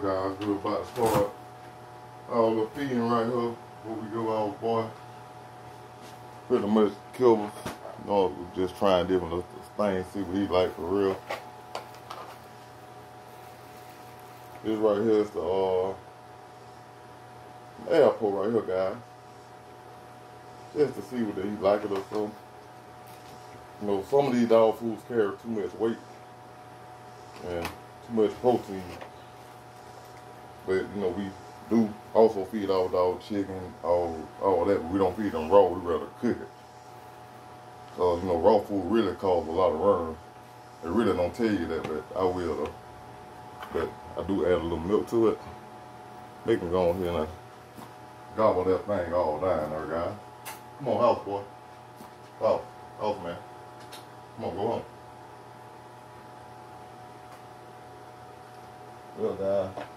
guys, we're about to start all the feeding right here before we go out, boy. Pretty much kibbles. You know, just trying different things, see what he like for real. This right here is the Alpo right here, guys. Just to see what he like it or something. You know, some of these dog foods carry too much weight and too much protein. But you know, we do also feed our dog chicken, all that. But we don't feed them raw. We rather cook it. Cause you know, raw food really causes a lot of worms. They really don't tell you that, but I will though. But I do add a little milk to it. Make them go on here and gobble that thing all down there, guys. Come on, house boy. House man. Come on, go home. Well, guys.